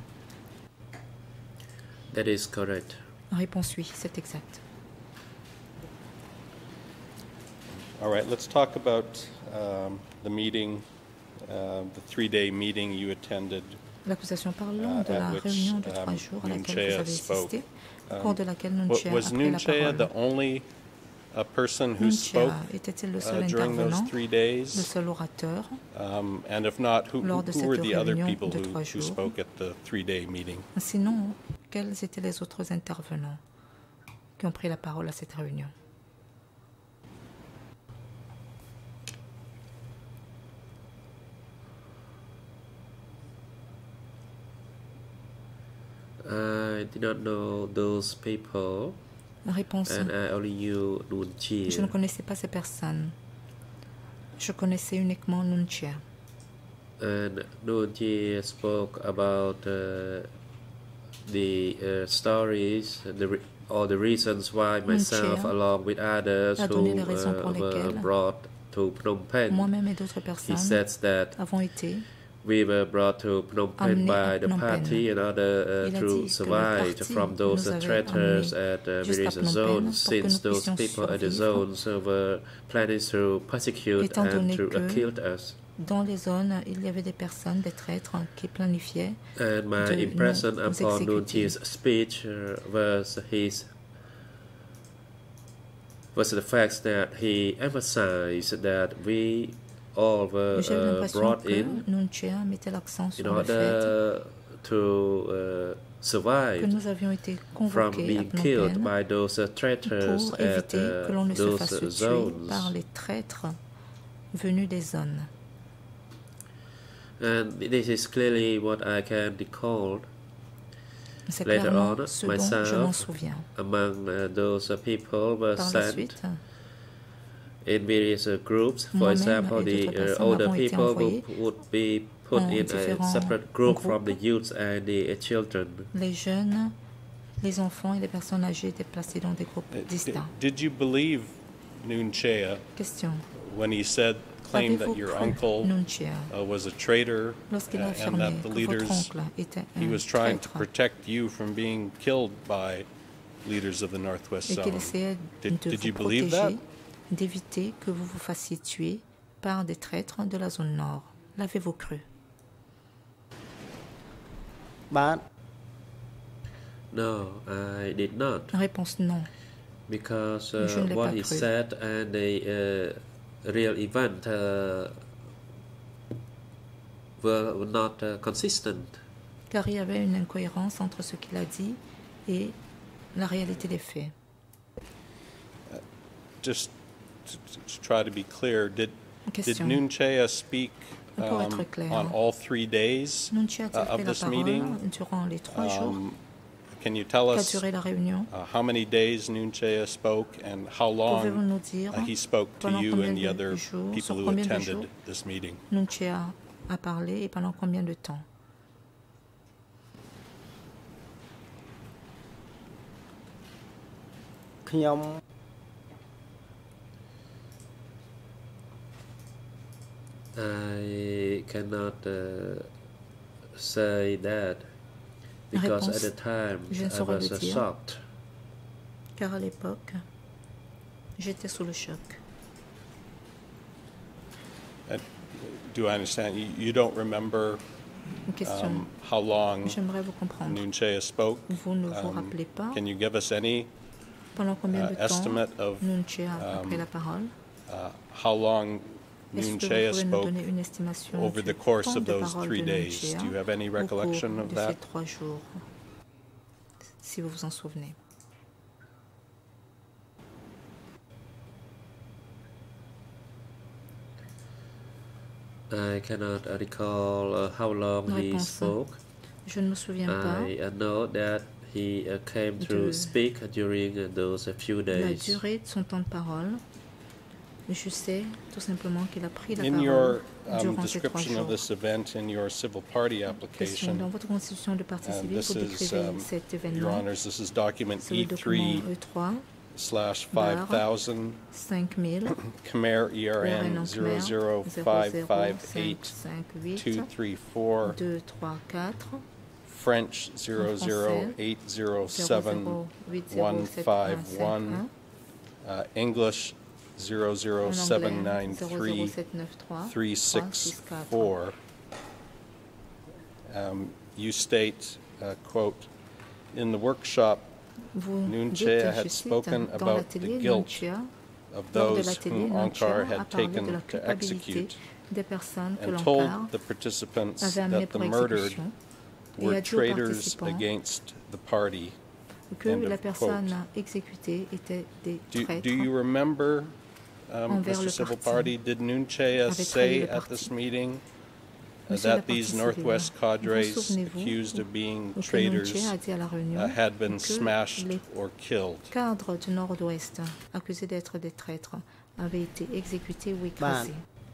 That is correct. Réponse oui, c'est exact. All right, let's talk about the meeting, the 3-day meeting you attended. L'accusation parlant de la réunion de 3 jours à laquelle vous avez assisté, au cours de laquelle Nunchea a pris la parole. The only person who spoke était-il le seul during those intervenant, 3 days? le seul orateur? And if not, who were the other people de 3 who spoke at the 3-day meeting? Sinon, quels étaient les autres intervenants qui ont pris la parole à cette réunion? I did not know those people. Réponse. And I only knew Nunchea. Je ne connaissais pas ces personnes. Je connaissais uniquement Nunchea. And Nunchea spoke about the stories, or the reasons why myself, along with others who were brought to Phnom Penh, moi-même et d'autres personnes he said that avons été we were brought to Phnom Penh by the party in order to survive from those traitors at various zones, since those people at the zones were planning to persecute and to kill us. Dans les zones, il y avait des personnes, des traîtres, qui planifiaient And my impression upon Nunchea's speech was the fact that he emphasized that we all were brought in in order to survive from being killed by those traitors at those zones. Par les traîtres venus des zones. And this is clearly what I can recall later on. Myself, among those people, were sent in various groups. For example, the older people would be put in a separate group from the youths and the children. Les jeunes, les enfants et les personnes âgées étaient placés dans des groupes distincts. Did you believe Nunchea when he claimed that your uncle was a traitor and that the leaders, he was trying to protect you from being killed by leaders of the Northwest Zone? Did you believe that? D'éviter que vous vous fassiez tuer par des traîtres de la zone nord. L'avez-vous cru? No, I did not. Réponse non. Because what he said and the real event were not consistent. Car il y avait une incohérence entre ce qu'il a dit et la réalité des faits. Just to try to be clear, did Nunchea speak on all 3 days of this meeting? Durant les 3 jours. Can you tell us la réunion? How many days Nunchea spoke and how long he spoke to you and the other people who attended this meeting? Nunchea a parlé et pendant combien de temps? I cannot say that because at the time I was shocked. Car à l'époque, j'étais sous le choc. Do I understand? You don't remember how long Nunchea spoke? Vous ne vous rappelez pas can you give us any estimate of how long Nunchea spoke over the course of those 3 days? Do you have any recollection of that? Si vous vous en souvenez. I cannot recall how long he spoke. Je ne me souviens pas. I know that he came to speak during those few days. La durée de son temps de parole. Je sais tout simplement qu'il a pris la parole. In your description of this event in your civil party application, dans votre constitution de partie civile, vous décrivez cet événement. Your Honors, this is document E3/5000 Khmer ERN 00558-234 French 00807-151 English 00793-364 you state, quote, in the workshop Nunchea had spoken about the guilt of those whom Ankar had taken to execute and told the participants that the murdered were traitors against the party. End of quote. Do you remember, Mr. Civil Party, did Nunchea say at this meeting that these Northwest cadres accused of being traitors had been smashed or killed? Cadres du Nord-Ouest accusés d'être des traîtres avaient été exécutés ou écrasés.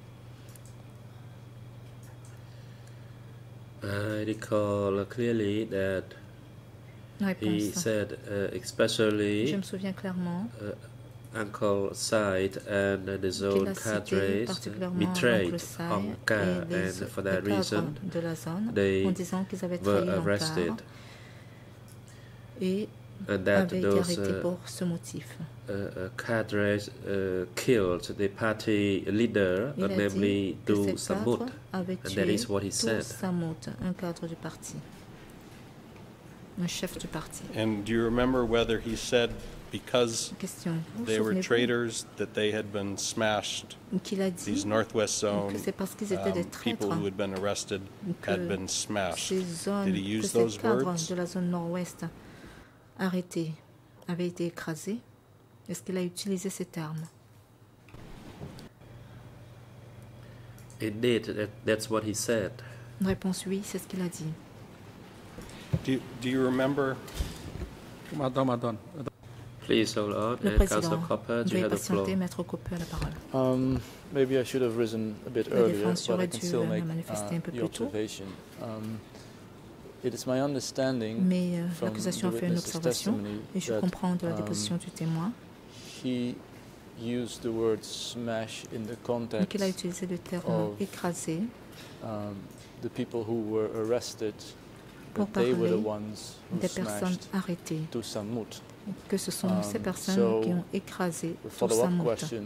I recall clearly that he said, especially Je me souviens clairement Uncle Said and the zone cadres betrayed Ankar, and for that reason they were arrested. And that those cadres killed the party leader, namely Du Samut, and that is what he said. Un cadre du parti, un chef du parti. And do you remember whether he said because they were traitors that they had been smashed, these Northwest Zone people who had been arrested had been smashed? Did he use those words? De la zone nord-ouest arrêtés avaient été écrasés. Est-ce qu'il a utilisé ces termes? Indeed, that's what he said. Une réponse oui, c'est ce qu'il a dit. Do you remember? Please hold on. Le président, veuillez patienter, Maître Copper a la parole. Maybe I should have risen a bit earlier, but I can still make the observation. It is my understanding Mais l'accusation a fait une observation et je comprends de la déposition du témoin he used the word smash in the context qu'il a utilisé le terme écrasé the people who were arrested, pour they were the parler ones who des personnes smashed arrêtées, Du Samut. que ce sont ces personnes qui ont écrasé The Du follow-up Samut. question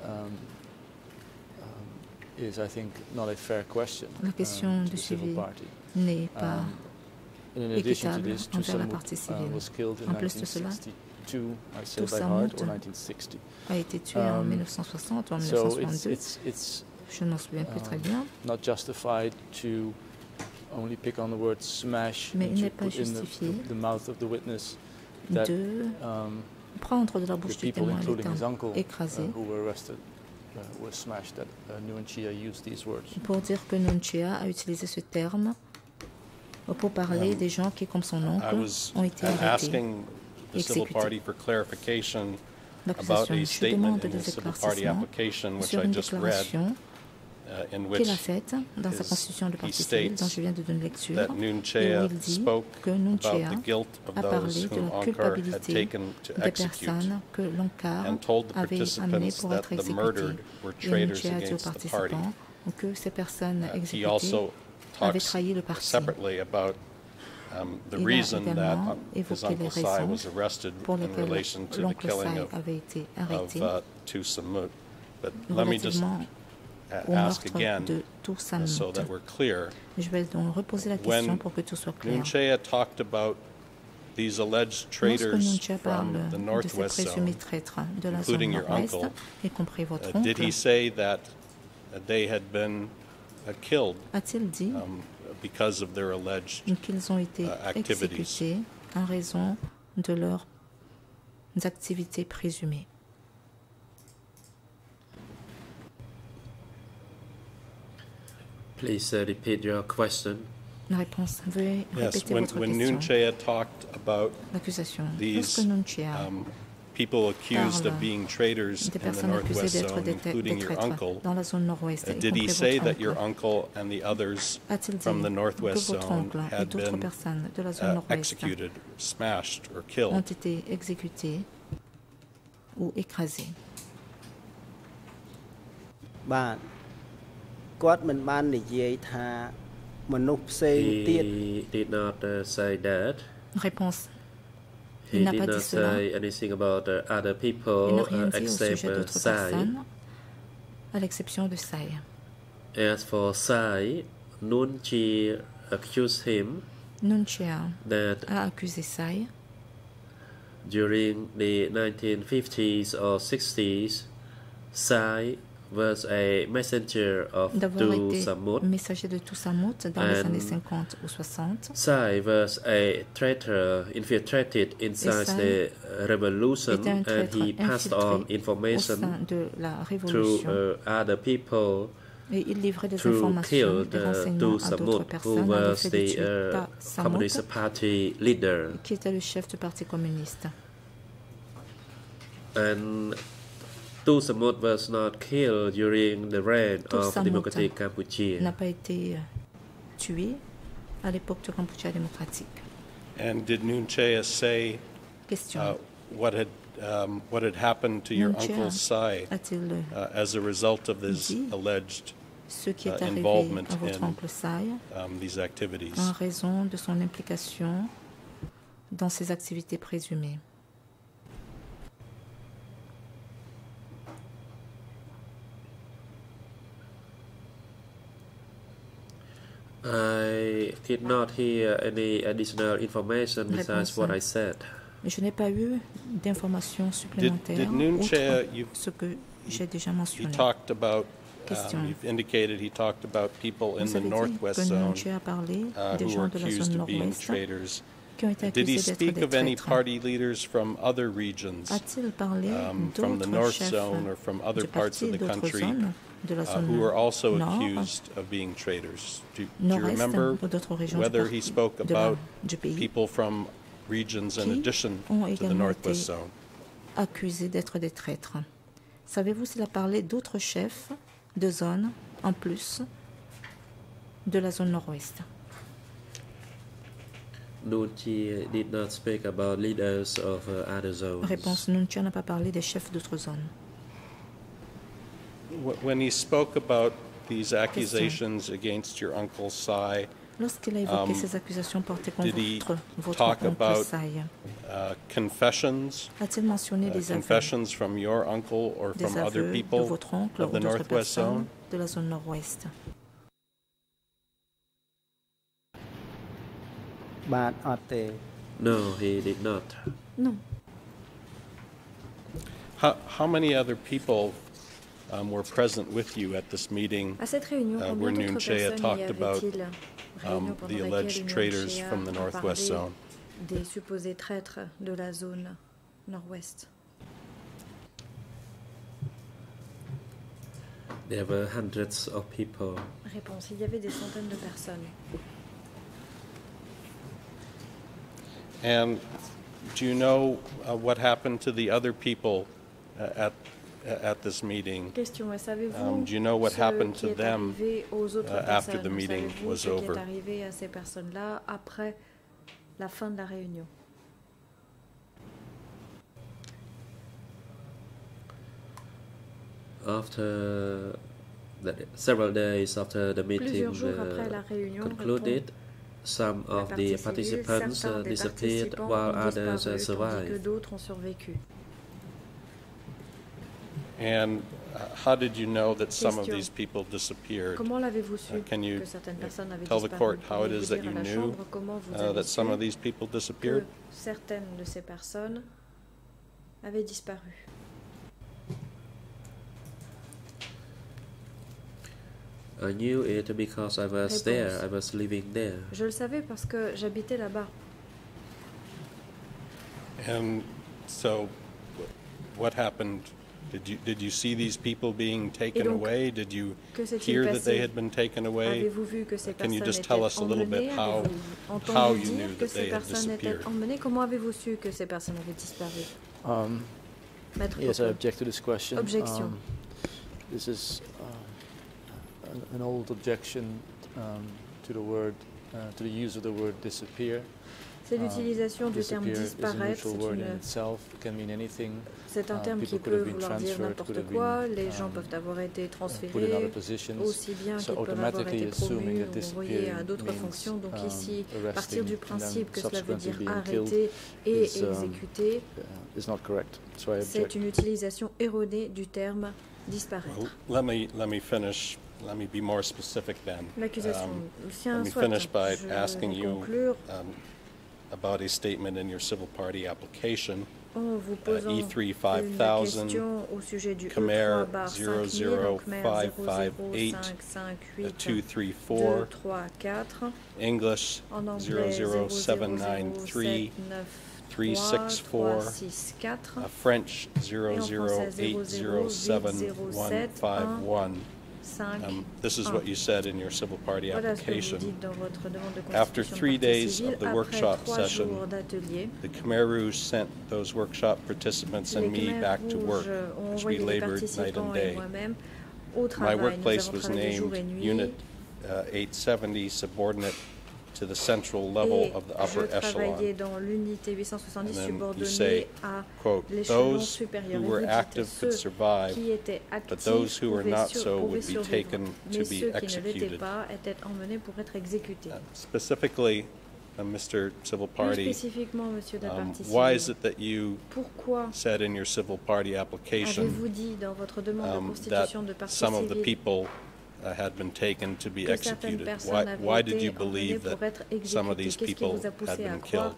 is, I think, not a fair question La question to de the civil suivi party. n'est pas In addition to équitable this, Du envers la Samut partie civile. was killed in En plus de cela, 1962, I say Du by heart, Samut or 1960. a été tué en 1960 ou en So 1962. it's Je ne m'en souviens plus très bien. not justified to only pick on the word smash Mais and il to n'est pas put in justifié the mouth of the witness that de prendre de la the bouche du people, témoin les including his termes uncle, écrasés who were arrested, were smashed, that Nunchea used these words. pour dire que Nunchea a utilisé ce terme pour parler des gens qui, comme son oncle, ont été arrêtés. Asking the Civil Party for clarification about a statement in the Civil Party application which I just read, qu'il a faite dans sa constitution de partie civile, dont je viens de donner lecture, et où il dit que Nunchea a parlé de la culpabilité des personnes que l'Onkar avait amenées pour être exécutées. Et Nunchea a dit aux participants que ces personnes exécutées avaient trahi le parti. The reason that his Uncle Sai was arrested in relation to the killing of Tusamut. But let me just ask again, so that we're clear. Je vais donc reposer la question pour que tout soit clair. Nunchea talked about these alleged traitors from the Northwest Zone, including your uncle. Did he say that they had been killed because of their alleged qu'ils ont été exécutés en raison de leurs activités présumées? Please repeat your question. La réponse. Veuillez répéter votre when question. Nunchea talked about these people accused of being traitors in the Northwest Zone, including your uncle, did he say that your uncle and the others from the Northwest Zone had been executed, smashed, or killed? Ont été exécutés ou écrasés? បាទគាត់មិនបាននិយាយថាមនុស្សផ្សេងទៀត He did not say that. Réponse. He did not say anything about other people except Sai. À l'exception de Sai. As for Sai, Nunchea accused him that a accusé Sai during the 1950s or 60s, Sai was a messenger of Tusamut, messager de Tusamut dans les années 50 ou 60. Sai was a traitor infiltrated inside the revolution, and he passed on information to other people et il livrait des to informations, kill des renseignements à d'autres personnes, who à was the Communist Party leader. Qui était le chef du Parti communiste. And Tusamut was not killed during the reign of Democratic Cambodia. N'a pas été tué à l'époque du Kampuchea démocratique. And did Nunchea say what had happened to your Uncle Sai as a result of his alleged involvement in these activities? En raison de son implication dans ces activités présumées. I did not hear any additional information besides what I said. Je n'ai pas eu d'informations supplémentaires outre ce que j'ai déjà mentionné. He talked about, you've indicated he talked about people in the Northwest Zone who were accused of being traitors. Did he speak of any party leaders from other regions, from the North Zone or from other parts of the country, who were also accused of being traitors? Do you remember whether he spoke about people from regions in addition to the Northwest Zone? Accusés d'être des traîtres. Savez-vous s'il a parlé d'autres chefs de zone en plus de la zone nord-ouest? Nunchea did not speak about leaders of other zones. Réponse. Nunchea n'a pas parlé des chefs d'autres zones. When he spoke about these accusations against your Uncle Sai, lorsqu'il a évoqué ces accusations portées contre votre oncle Sai, confessions, a-t-il mentionné des aveux, confessions from your uncle or from other people de votre oncle of the Northwest Zone? De la zone nord-ouest? No, he did not. Non. How many other people were present with you at this meeting where Nunchea talked about the alleged traitors from the Northwest Zone? Des supposés traîtres de la zone nord-ouest. There were hundreds of people. Réponse. Il y avait des centaines de personnes. And do you know what happened to the other people at at this meeting, Question, savez-vous do you know what happened ce to qui est them arrivé aux autres after the personnes? meeting Savez-vous was ce qui over? est arrivé à ces personnes-là après la fin de la réunion? After several days after the meeting concluded, some of the participants disappeared while others survived. And how did you know that some of these people disappeared? Can you tell the court how it is that you knew that some of these people disappeared? Certaines de ces personnes avaient disparu. I knew it because I was there. I was living there. Je le savais parce que j'habitais là-bas. And so, what happened? Did you see these people being taken away? Did you hear that they had been taken away? Can you just tell us a little bit how you knew that they had disappeared? Comment avez-vous su que ces personnes avaient disparu? Yes, I object to this question. Objection. This is an old objection to the word, to the use of the word disappear. C'est l'utilisation du terme disparaître. C'est un terme qui peut vouloir dire n'importe quoi. Les gens peuvent avoir été transférés, aussi bien qu'ils peuvent avoir été promus ou envoyés à d'autres fonctions. Donc ici, partir du principe que cela veut dire arrêter et exécuter, c'est une utilisation erronée du terme disparaître. Let me finish. Let me be more specific then. L'accusation. Let me finish by asking you about a statement in your civil party application. E3 5000, Khmer 00558 234, English 00793 364, French 00807 this is what you said in your civil party application. After 3 days of the workshop session, the Khmer Rouge sent those workshop participants and me back to work, as we labored night and day. My workplace was named Unit 870, subordinate to the central level of the upper echelon. And then you say, quote, those who were active could survive, but those who were not so would be taken to be executed. Specifically, Mr. Civil Party, why is it that you said in your civil party application that some of the people had been taken to be executed? Why did you believe that some of these people had been killed?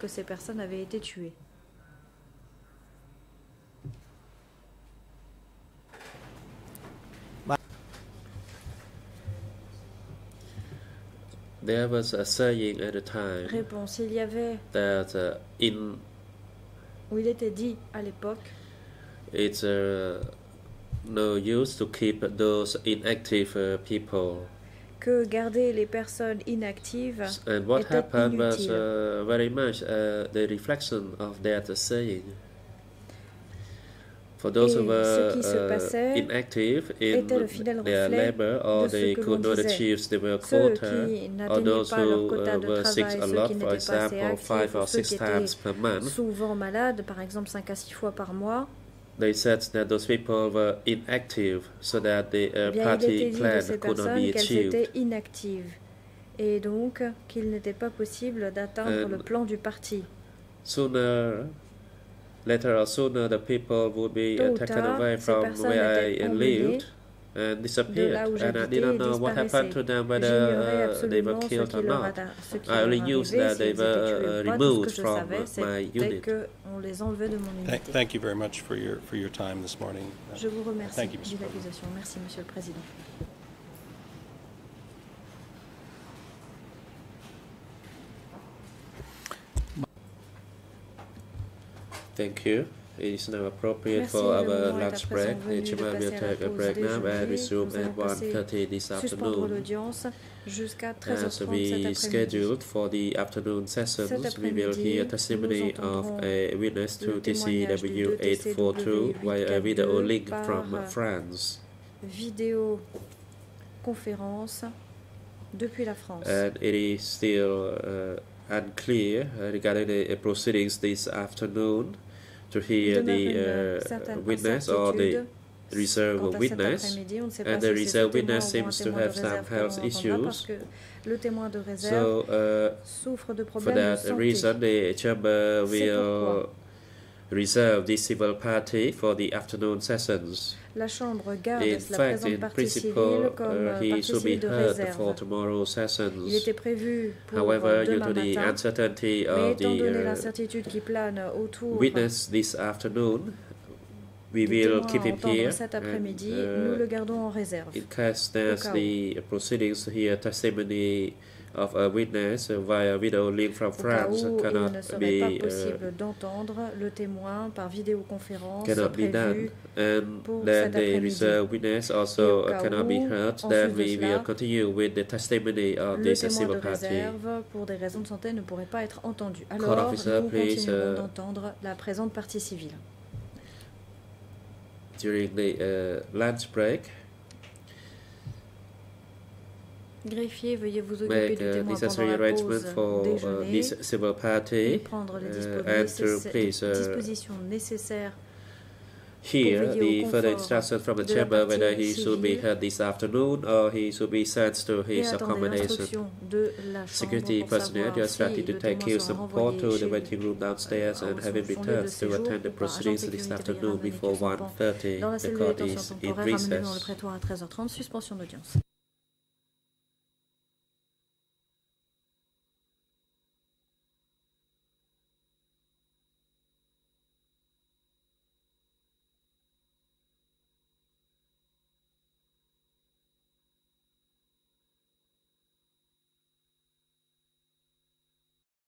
There was a saying at the time that où il était dit à l'époque, it's no use to keep those inactive people. Que garder les personnes inactives and what happened was very much the reflection of that saying. For those who were inactive in their labor, or they could not achieve the work quota, or those who were sick a lot, for example, 5 or 6 times per month, souvent malades, par exemple 5 à 6 fois par mois, they said that those people were inactive, so that the party plan could not be achieved. Étaient inactives, et donc qu'il n'était pas possible d'atteindre le plan du parti. Later or sooner, the people would be taken away from where I lived and disappeared, and I didn't know what happened to them, whether they were killed or not. I only knew that they were removed from my unit. Thank you very much for your time this morning. Je vous remercie de l'accusation. Merci, Monsieur le Président. Thank you. It is now appropriate for our lunch break. The Chamber will take a break now and resume at 1:30 this afternoon. As we scheduled for the afternoon sessions, we will hear testimony of a witness to TCW 842 via a video link from France. Vidéoconférence depuis la France. And it is still unclear regarding the proceedings this afternoon to hear the witness or the reserve witness, and the reserve witness seems to have some health issues. So, for that reason, the Chamber will reserve the civil party for the afternoon sessions. La Chambre garde In la fact, présente in partie principle, civile comme he partie should be civile de heard réserve. for tomorrow's sessions. Il était prévu pour However, due demain to the matin, uncertainty mais of étant donné the l'incertitude qui plane autour witness this afternoon, we du will témoin keep à him entendre here. cet après-midi, And, nous le gardons en réserve. in case there's Au cas où. the proceedings here, testimony of a witness via video link from Au cas France où il cannot ne serait pas be possible d'entendre le témoin par vidéoconférence cannot be done, prévue and pour then cet the après-midi. reserve witness Et also au cas cannot be où, heard. en Then plus de we cela, will continue with the testimony of le this témoin civil de party. réserve, pour des raisons de santé, ne pourrait pas être entendu. Court Alors, officer, nous please, continuerons d'entendre la présente partie civile. During the lunch break, Greffier, veuillez vous occuper make du témoin pendant necessary la arrangement pause for déjeuner this civil et party, prendre les and to please dispositions nécessaires hear pour veiller the au further confort instruction from the de la chamber partie whether he should be civile. heard this afternoon or he should be sent to et his attendez accommodation. l'instruction de la Chambre Security pour personnel, savoir you are si instructed to le take témoin his sera support renvoyé to the chez waiting room downstairs and have him son lieu de returned to séjour attend the ou par agent de proceedings this sécurité afternoon ramené before sur son banc 1:30. dans la The cellule de court détention is in temporaire ramenée dans le recess. prétoire à 13h30, suspension d'audience.